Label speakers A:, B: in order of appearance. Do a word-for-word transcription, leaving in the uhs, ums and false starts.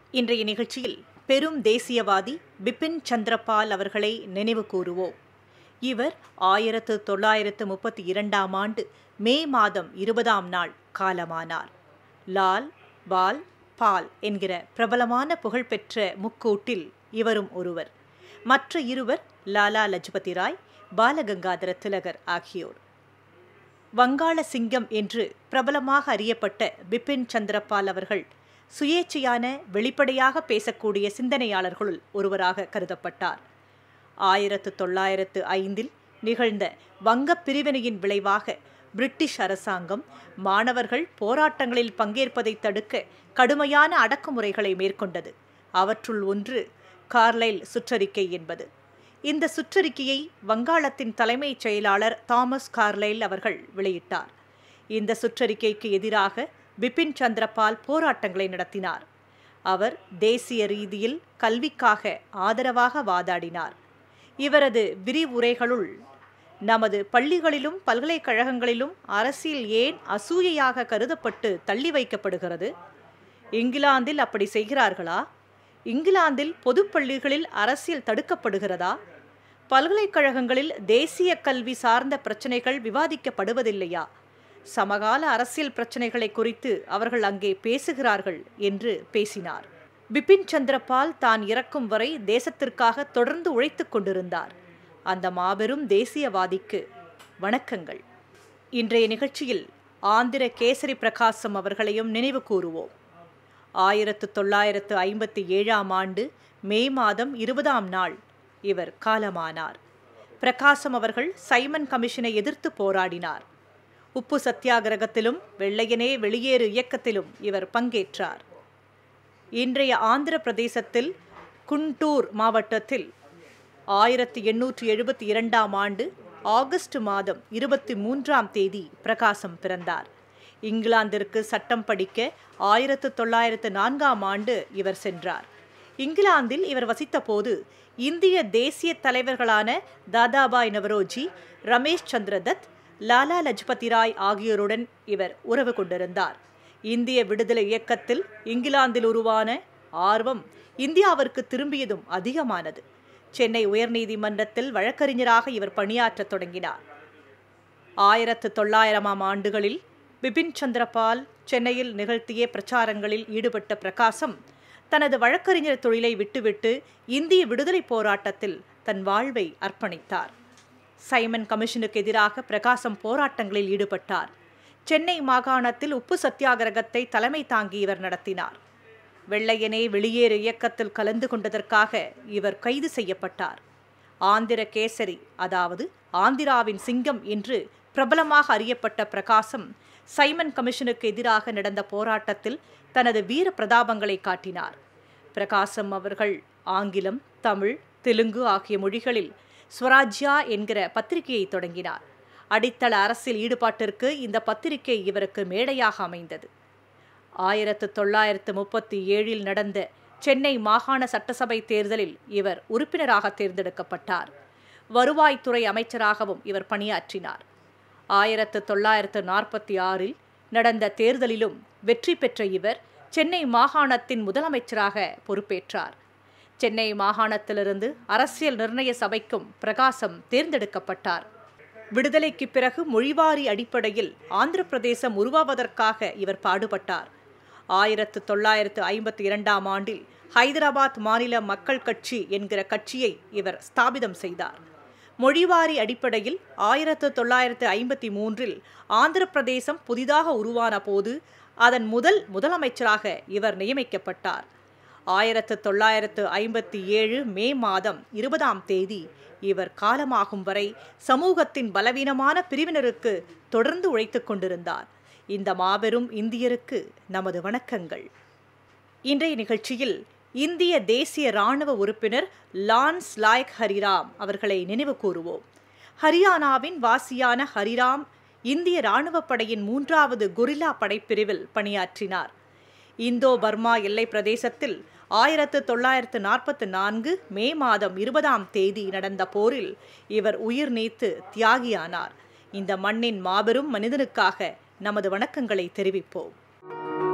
A: இன்றைய நிகழ்ச்சியில் பெரும் தேசியவாதி பிபின் சந்திரபால் அவர்களை நினைவு கூறுவோம். இவர் ஆயிரத்து தொள்ளாயிரத்து முப்பத்தி இரண்டாம் ஆண்டு மே மாதம் இருபதாம் நாள் காலமானார். லால், பால், பால் என்கிற பிரபலமான புகழ்பெற்ற முக்கூட்டில் இவரும் ஒருவர். மற்ற இருவர் லாலா லஜபதி ராய், பாலகங்காதர திலகர் ஆகியோர். வங்காள சிங்கம் என்று பிரபலமாக அறியப்பட்ட பிபின் சந்திரபால் அவர்கள் சுயேட்சையான, வெளிப்படையாக பேசக்கூடிய சிந்தனையாளர்களுள் ஒருவராக கருதப்பட்டார். ஆயிரத்து தொள்ளாயிரத்து ஐந்தில் நிகழ்ந்த வங்கப் பிரிவினையின் விளைவாக பிரிட்டிஷ் அரசாங்கம் மாணவர்கள் போராட்டங்களில் பங்கேற்பதை தடுக்க கடுமையான அடக்குமுறைகளை மேற்கொண்டது. அவற்றுள் ஒன்று கார்லைல் சுற்றறிக்கை என்பது. இந்த சுற்றறிக்கையை வங்காளத்தின் தலைமைச் செயலாளர் தாமஸ் கார்லைல் அவர்கள் வெளியிட்டார். இந்த சுற்றறிக்கைக்கு எதிராக பிபின் சந்திரபால் போராட்டங்களை நடத்தினார். அவர் தேசிய ரீதியில் கல்விக்காக ஆதரவாக வாதாடினார். இவரது விரிவுரைகளுள், நமது பள்ளிகளிலும் பல்கலைக்கழகங்களிலும் அரசியல் ஏன் அசூயையாக கருதப்பட்டு தள்ளி வைக்கப்படுகிறது? இங்கிலாந்தில் அப்படி செய்கிறார்களா? இங்கிலாந்தில் பொது பள்ளிகளில் அரசியல் தடுக்கப்படுகிறதா? பல்கலைக்கழகங்களில் தேசிய கல்வி சார்ந்த பிரச்சனைகள் விவாதிக்கப்படுவதில்லையா? சமகால அரசியல் பிரச்சனைகளை குறித்து அவர்கள் அங்கே பேசுகிறார்கள் என்று பேசினார். பிபின் சந்திரபால் தான் இறக்கும் வரை தேசத்திற்காக தொடர்ந்து உழைத்துக் கொண்டிருந்தார். அந்த மாபெரும் தேசியவாதிக்கு வணக்கங்கள். இன்றைய நிகழ்ச்சியில் ஆந்திர கேசரி பிரகாசம் அவர்களையும் நினைவு கூறுவோம். ஆயிரத்து தொள்ளாயிரத்து ஐம்பத்தி ஏழாம் ஆண்டு மே மாதம் இருபதாம் நாள் இவர் காலமானார். பிரகாசம் அவர்கள் சைமன் கமிஷனை எதிர்த்து போராடினார். உப்பு சத்தியாகிரகத்திலும் வெள்ளையனே வெளியேறு இயக்கத்திலும் இவர் பங்கேற்றார். இன்றைய ஆந்திர பிரதேசத்தில் குண்டூர் மாவட்டத்தில் ஆயிரத்தி எண்ணூற்றி எழுபத்தி இரண்டாம் ஆண்டு ஆகஸ்ட் மாதம் இருபத்தி மூன்றாம் தேதி பிரகாசம் பிறந்தார். இங்கிலாந்திற்கு சட்டம் படிக்க ஆயிரத்து தொள்ளாயிரத்து நான்காம் ஆண்டு இவர் சென்றார். இங்கிலாந்தில் இவர் வசித்த போது இந்திய தேசிய தலைவர்களான தாதாபாய் நவரோஜி, ரமேஷ் சந்திர தத், லாலா லஜபதி ராய் ஆகியோருடன் இவர் உறவு கொண்டிருந்தார். இந்திய விடுதலை இயக்கத்தில் இங்கிலாந்தில் உருவான ஆர்வம் இந்தியாவிற்கு திரும்பியதும் அதிகமானது. சென்னை உயர்நீதிமன்றத்தில் வழக்கறிஞராக இவர் பணியாற்றத் தொடங்கினார். ஆயிரத்து தொள்ளாயிரமாம் ஆண்டுகளில் பிபின் சந்திரபால் சென்னையில் நிகழ்த்திய பிரச்சாரங்களில் ஈடுபட்ட பிரகாசம் தனது வழக்கறிஞர் தொழிலை விட்டுவிட்டு இந்திய விடுதலை போராட்டத்தில் தன் வாழ்வை அர்ப்பணித்தார். சைமன் கமிஷனுக்கு எதிராக பிரகாசம் போராட்டங்களில் ஈடுபட்டார். சென்னை மாகாணத்தில் உப்பு சத்தியாகிரகத்தை தலைமை தாங்கி இவர் நடத்தினார். வெள்ளையனே வெளியேறு இயக்கத்தில் கலந்து கொண்டதற்காக இவர் கைது செய்யப்பட்டார். ஆந்திர கேசரி, அதாவது ஆந்திராவின் சிங்கம் என்று பிரபலமாக அறியப்பட்ட பிரகாசம் சைமன் கமிஷனுக்கு எதிராக நடந்த போராட்டத்தில் தனது வீர பிரதாபங்களை காட்டினார். பிரகாசம் அவர்கள் ஆங்கிலம், தமிழ், தெலுங்கு ஆகிய மொழிகளில் ஸ்வராஜ்யா என்கிற பத்திரிகையை தொடங்கினார். அடித்தள அரசியல் ஈடுபாட்டிற்கு இந்த பத்திரிகை இவருக்கு மேடையாக அமைந்தது. ஆயிரத்து தொள்ளாயிரத்து முப்பத்தி ஏழில் நடந்த சென்னை மாகாண சட்டசபை தேர்தலில் இவர் உறுப்பினராக தேர்ந்தெடுக்கப்பட்டார். வருவாய்த்துறை அமைச்சராகவும் இவர் பணியாற்றினார். ஆயிரத்து தொள்ளாயிரத்து நாற்பத்தி ஆறில் நடந்த தேர்தலிலும் வெற்றி பெற்ற இவர் சென்னை மாகாணத்தின் முதலமைச்சராக பொறுப்பேற்றார். சென்னை மாகாணத்திலிருந்து அரசியல் நிர்ணய சபைக்கும் பிரகாசம் தேர்ந்தெடுக்கப்பட்டார். விடுதலைக்கு பிறகு மொழிவாரி அடிப்படையில் ஆந்திர பிரதேசம் உருவாவதற்காக இவர் பாடுபட்டார். ஆயிரத்து தொள்ளாயிரத்து ஐம்பத்தி இரண்டாம் ஆண்டில் ஹைதராபாத் மாநில மக்கள் கட்சி என்கிற கட்சியை இவர் ஸ்தாபிதம் செய்தார். மொழிவாரி அடிப்படையில் ஆயிரத்து தொள்ளாயிரத்து ஐம்பத்தி மூன்றில் ஆந்திர பிரதேசம் புதிதாக உருவான போது அதன் முதல் முதலமைச்சராக இவர் நியமிக்கப்பட்டார். ஆயிரத்து தொள்ளாயிரத்து ஐம்பத்தி ஏழு மே மாதம் இருபதாம் தேதி இவர் காலமாகும் வரை சமூகத்தின் பலவீனமான பிரிவினருக்கு தொடர்ந்து உழைத்துக் கொண்டிருந்தார். இந்த மாபெரும் இந்தியருக்கு நமது வணக்கங்கள். இன்றைய நிகழ்ச்சியில் இந்திய தேசிய இராணுவ உறுப்பினர் லான்ஸ் லாய்க் ஹரிராம் அவர்களை நினைவு கூறுவோம். ஹரியானாவின் வாசியான ஹரிராம் இந்திய இராணுவ படையின் மூன்றாவது கொரில்லா படைப்பிரிவில் பணியாற்றினார். இந்தோ பர்மா எல்லை பிரதேசத்தில் ஆயிரத்து தொள்ளாயிரத்து நாற்பத்தி நான்கு மே மாதம் இருபதாம் தேதி நடந்த போரில் இவர் உயிர் நீத்து தியாகியானார். இந்த மண்ணின் மாபெரும் மனிதனுக்காக நமது வணக்கங்களை தெரிவிப்போம்.